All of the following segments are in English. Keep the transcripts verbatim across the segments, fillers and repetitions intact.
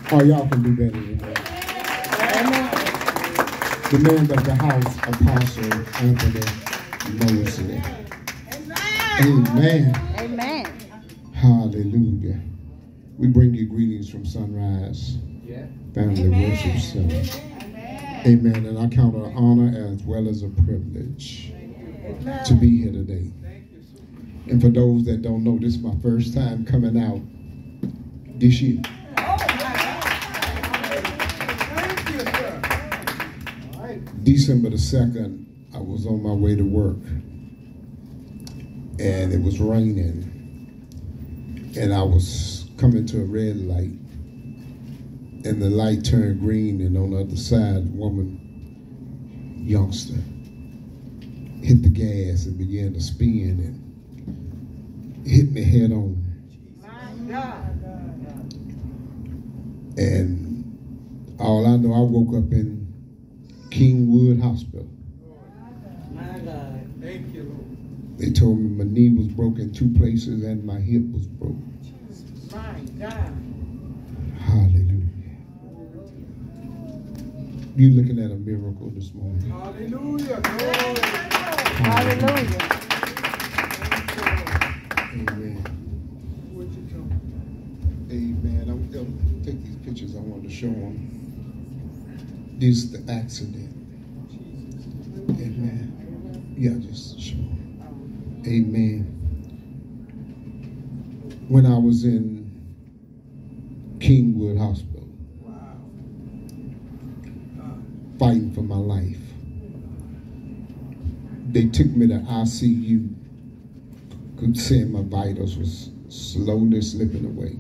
Oh, y'all can do better than that. The man of the house, Apostle Anthony Mosley. Amen. Amen. Hallelujah. We bring you greetings from Sunrise Family Amen. Worship Center. Amen. And I count it an honor as well as a privilege to be here today. And for those that don't know, this is my first time coming out this year. December the second, I was on my way to work, and it was raining, and I was coming to a red light, and the light turned green, and on the other side, a woman, youngster, hit the gas and began to spin and hit me head on. And all I know, I woke up in Kingwood Hospital. My God. Thank you, Lord. They told me my knee was broken in two places and my hip was broke. My God. Hallelujah. You're looking at a miracle this morning. Hallelujah. Glory. Hallelujah. Amen. What you tell Amen. I'm going to take these pictures. I wanted to show them. This is the accident. Amen. Yeah, just show them. Amen. When I was in Kingwood Hospital, fighting for my life, they took me to I C U. Could say my vitals was slowly slipping away.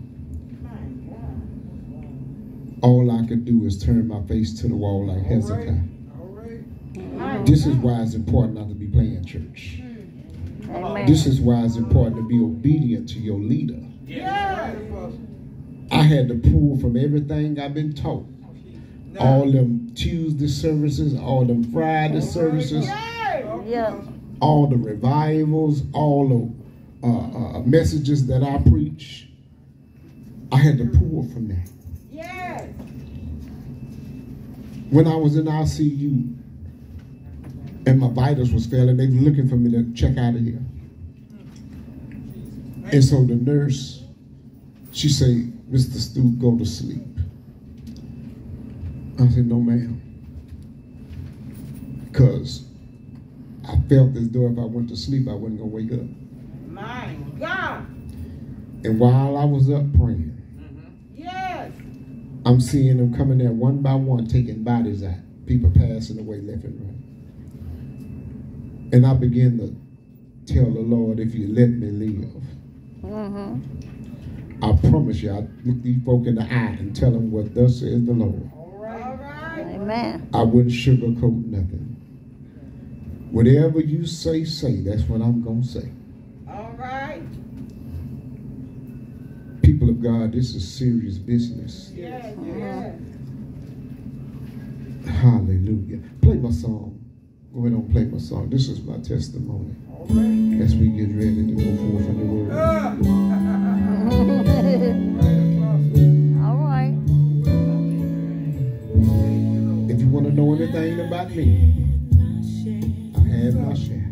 All I could do is turn my face to the wall like Hezekiah. All right. This is why it's important not to be playing church. Amen. This is why it's important to be obedient to your leader. Yeah. I had to pull from everything I've been taught. Now, All them Tuesday services, all them Friday services, Yeah. all the revivals, all the uh, uh, messages that I preach. I had to pull from that. Yes. When I was in I C U and my vitals was failing, they were looking for me to check out of here. And so the nurse, she said, Mister Stu, go to sleep. I said, no, ma'am. Because I felt as though if I went to sleep, I wasn't going to wake up. My God. And while I was up praying, Yes. I'm seeing them coming there one by one, taking bodies out. People passing away left and right. And I began to tell the Lord, if you let me live, Mm-hmm. I promise you, I look these folk in the eye and tell them what thus says the Lord. All right. All right. Amen. I wouldn't sugarcoat nothing. Whatever you say, say. That's what I'm going to say. All right. People of God, this is serious business. Yes. Yes. Hallelujah. Play my song. Go ahead and play my song. This is my testimony all right. as we get ready to go forth in the word. Ah. All right. If you want to know anything about me, I have my share.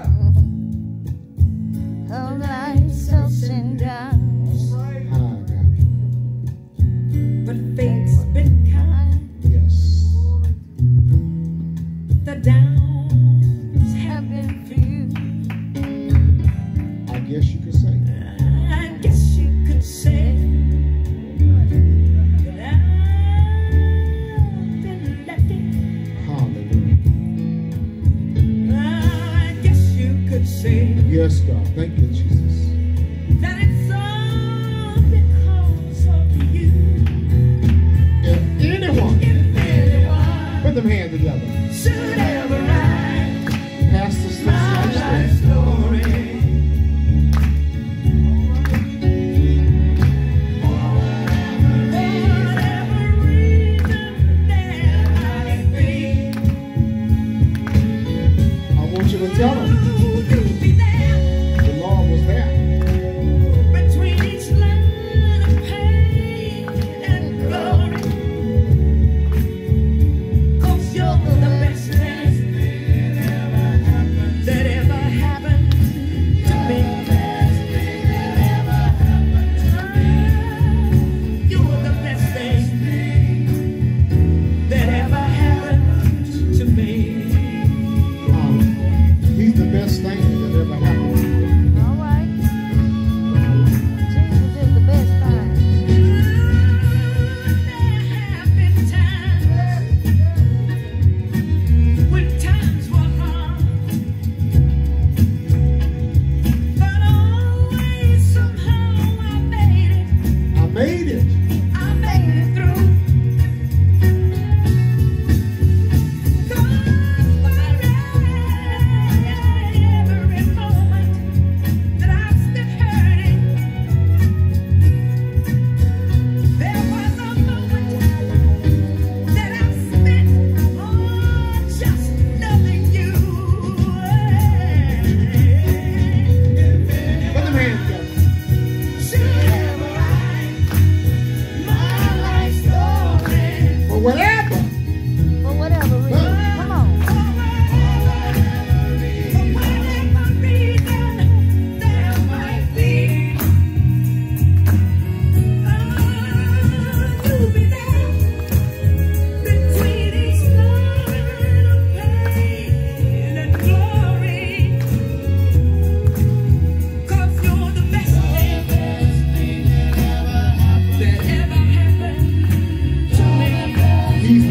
Of life's ups and downs, Hi, God. But fate's been kind. Yes. The downs have been few. I guess you could say. I guess you could say that I've been lucky. Hallelujah. I guess you could say Yes, God. Thank you, Jesus. that it's all because of you. If anyone, If anyone put them hands together. should ever write Pastor Smith, my life story, whatever reason there might be, I want you to tell them you'll be there. the Lord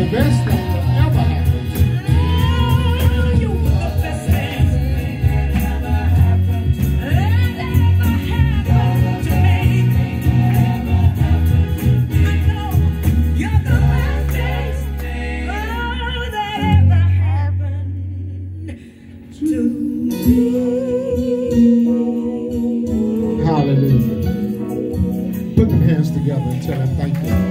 best thing that ever happened to me. You were the best thing that ever happened to me. That ever happened to me. I know you're the best thing oh, that ever happened to me. Hallelujah. Put them hands together and tell him thank you.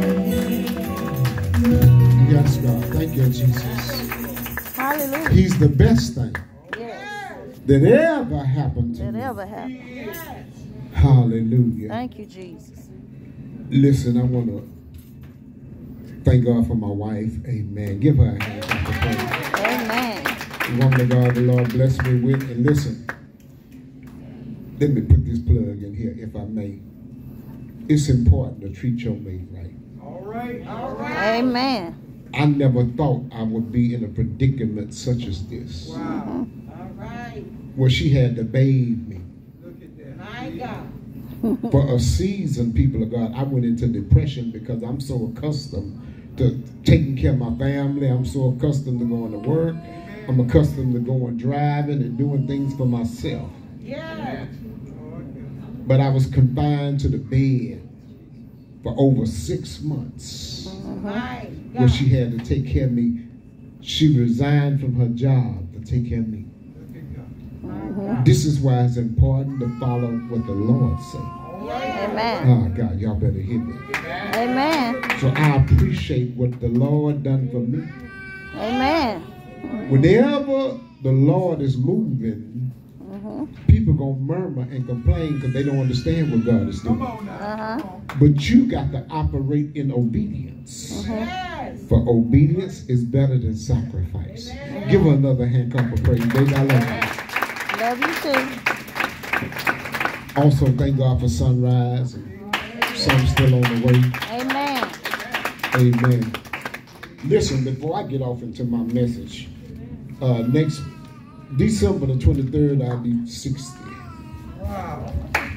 Yes, God. Thank you, Jesus. Hallelujah. He's the best thing Yes. that ever happened to That me. ever happened. Hallelujah. Thank you, Jesus. Listen, I want to thank God for my wife. Amen. Give her a hand. For praise. Amen. The woman of God, the Lord bless me with. And listen, let me put this plug in here, if I may. It's important to treat your mate right. All right. All right. Amen. I never thought I would be in a predicament such as this, Wow. All right. where she had to bathe me. Look at that. My God. For a season, people of God, I went into depression because I'm so accustomed to taking care of my family. I'm so accustomed to going to work. I'm accustomed to going driving and doing things for myself. Yes. But I was confined to the bed for over six months My where God. she had to take care of me. She resigned from her job to take care of me. Look at God. My God. This is why it's important to follow what the Lord says. Amen. Oh, God, y'all better hear me. Amen. So I appreciate what the Lord done for me. Amen. Whenever the Lord is moving, Mm-hmm. people gonna murmur and complain because they don't understand what God is Come doing. on now. Uh-huh. But you got to operate in obedience. Yes. For obedience is better than sacrifice. Give her another hand clap for praise. Baby, I love you. Love you too. Also, thank God for sunrise. And some still on the way. Amen. Amen. Listen, before I get off into my message, uh, next December the twenty-third, I'll be sixty. Wow.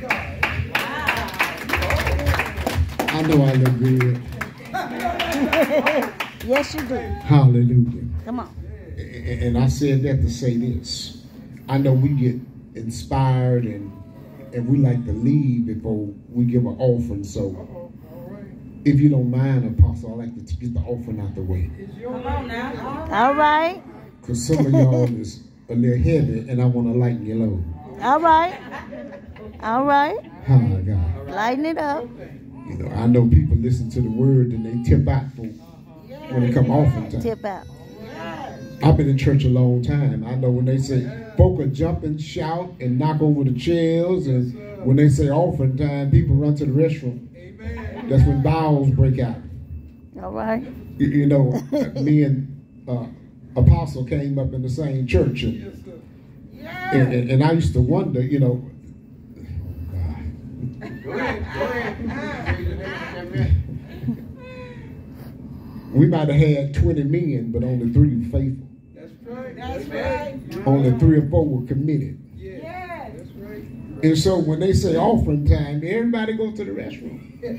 I know I look good. Yes, you do. Hallelujah. Come on. A- And I said that to say this. I know we get inspired and and we like to leave before we give an offering. So All right. if you don't mind, Apostle, I like to get the offering out the way. It's your Come on now. All right. Because some of y'all is a little heavy and I want to lighten your load. All right. All right. Oh, God. Lighten it up. You know, I know people listen to the word and they tip out for when they come offering time. Tip out. I've been in church a long time. I know when they say folk are jump and shout and knock over the chairs, and when they say offering time, people run to the restroom. Amen. That's when bowels break out. All right. You, you know, me and uh, Apostle came up in the same church, and, Yes, sir. Yes. and, and, and I used to wonder, you know, Go ahead. Go ahead. we might have had twenty men, but only three were faithful. That's right. That's right. Only three or four were committed. Yeah. Yes. That's right. And so when they say offering time, everybody goes to the restroom.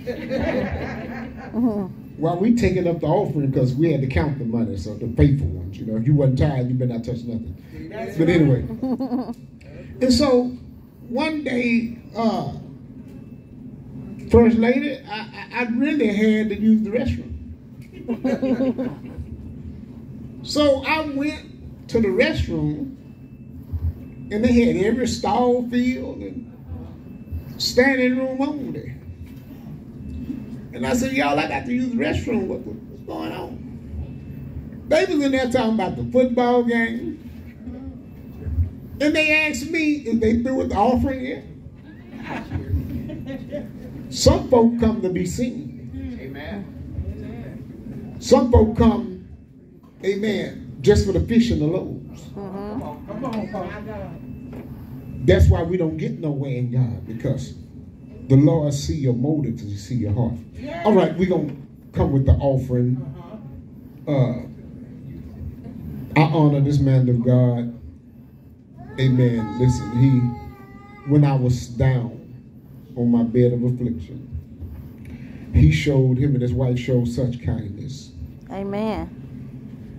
Well, we taking up the offering because we had to count the money, so the faithful ones, you know. If you wasn't tired, you better not touch nothing. That's But right. anyway. And so one day, uh, First Lady, I, I, I really had to use the restroom. So I went to the restroom, and they had every stall filled and standing room on there. And I said, y'all, I got to use the restroom. What, what, what's going on? They was in there talking about the football game. And they asked me if they threw with the offering yet. Some folk come to be seen. Amen. Some folk come, amen, just for the fish and the loaves. Come on. Come on. Come My on. God. That's why we don't get nowhere in God, because the Lord see your motives and he see your heart. Yes. All right, we're going to come with the offering. Uh, I honor this man of God. Amen. Listen, he, when I was down on my bed of affliction, he showed, him and his wife showed such kindness. Amen.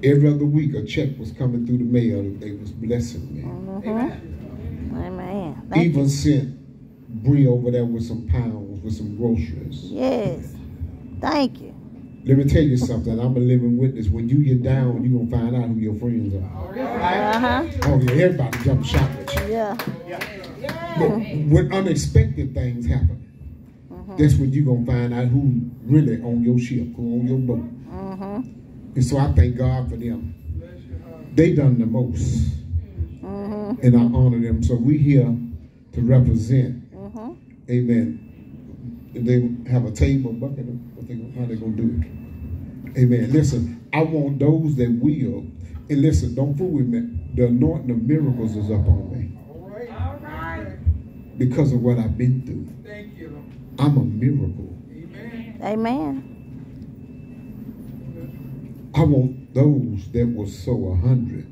Every other week, a check was coming through the mail and they was blessing me. Mm-hmm. Amen. Thank Even you. sent Bree over there with some pounds, with some groceries. Yes. Thank you. Let me tell you something. I'm a living witness. When you get down, you're going to find out who your friends are. Uh-huh. Oh, yeah, everybody jump shot with you. Yeah. But when unexpected things happen, Mm-hmm. that's when you're going to find out who really on your ship, who on your boat. Mm-hmm. And so I thank God for them. They done the most. Mm-hmm. And I honor them. So we here to represent. Mm-hmm. Amen. If they have a table, bucket, what they, how they going to do it? Amen. Listen, I want those that will. And listen, don't fool with me. The anointing of miracles is up on me. All right. All right. Because of what I've been through. Thank you, Lord. I'm a miracle. Amen. Amen. I want those that will sow a hundred.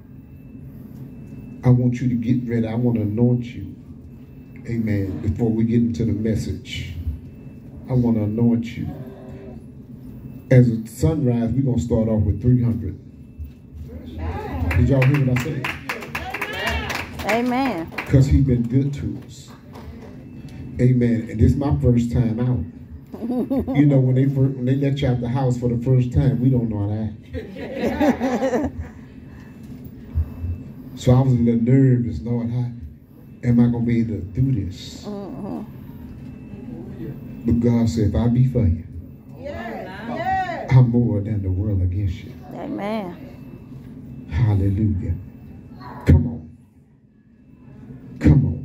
I want you to get ready. I want to anoint you. Amen. Before we get into the message, I want to anoint you. As a sunrise, we're going to start off with three hundred. Did y'all hear what I said? Amen. Because he's been good to us. Amen. And this is my first time out. You know, when they first, when they let you out the house for the first time, we don't know how to act. So I was a little nervous, Lord, how am I going to be able to do this? Mm-hmm. But God said, if I be for you, Yes. I'm more than the world against you. Amen. Hallelujah. Come on. Come on.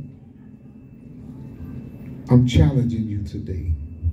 I'm challenging you today.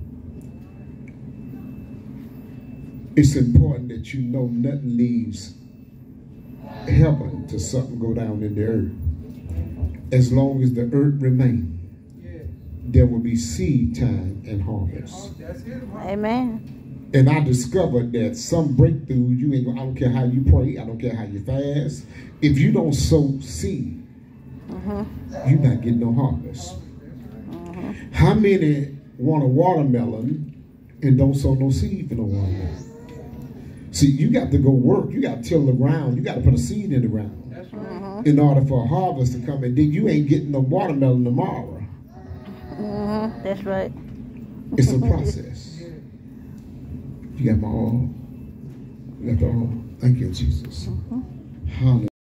It's important that you know nothing leaves heaven to something go down in the earth. As long as the earth remains, Yeah. there will be seed time and harvest. Oh, that's it. Right. Amen. And I discovered that some breakthroughs, you ain't gonna, I don't care how you pray, I don't care how you fast. If you don't sow seed, Mm-hmm. you're not getting no harvest. Mm-hmm. How many want a watermelon and don't sow no seed for no watermelon? See, you got to go work. You got to till the ground. You got to put a seed in the ground That's right. Mm-hmm. in order for a harvest to come. And then you ain't getting no watermelon tomorrow. Mm-hmm. That's right. It's a process. You got my all. You got the all. Thank you, Jesus. Mm-hmm. Hallelujah.